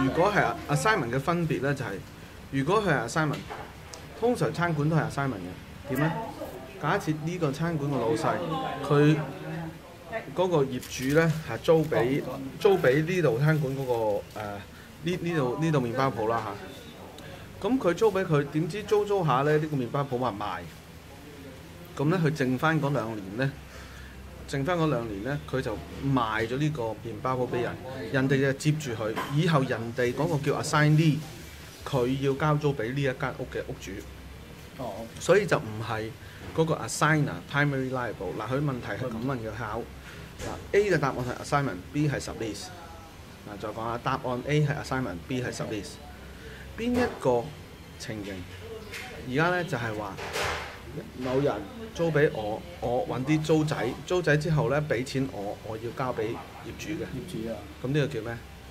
如果係 assignment 嘅分別咧，就係、如果佢係 assignment，通常餐館都係 assignment 嘅。點咧？假設呢個餐館嘅老細，佢嗰個業主咧係租俾呢度餐館嗰、呢度麵包鋪啦嚇。咁佢租俾佢，點知租下咧？呢個麵包鋪話賣。咁咧，佢剩翻嗰兩年咧，佢就賣咗呢個麵包鋪俾人，人哋就接住佢。以後人哋嗰個叫 assignee， 佢要交租俾呢一間屋嘅屋主。所以就唔係嗰個 assigner primary liable。嗱，佢問題係咁問嘅考。嗱 A 嘅答案係 assignment，B 係 sublease。嗱，再講下答案 A 係 assignment，B 係 sublease。邊一個情形？而家咧就係話某人租俾我，我揾啲租仔之後咧俾錢我要交俾業主嘅。 業主啊， 咁呢個叫咩？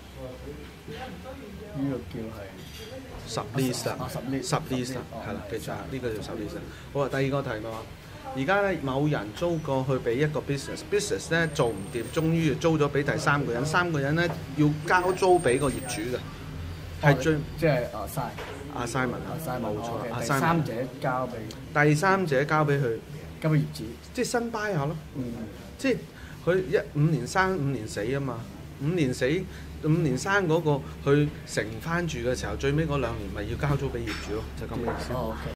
呢個叫係 sublease 啦，sublease啦，係啦，記住啊，呢個叫 sublease。好啊，第二個題目話，而家咧某人租過去俾一個 business 咧做唔掂，終於租咗俾第三個人，三個人咧要交租俾個業主嘅，係最即係 assignment 啊，冇錯， 第三者交俾佢， 業主， 即係新 buy 下咯，即係佢5年生5年死啊嘛，5年生嗰個佢承翻住嘅時候，最尾嗰2年咪要交租俾業主咯，就咁嘅意思。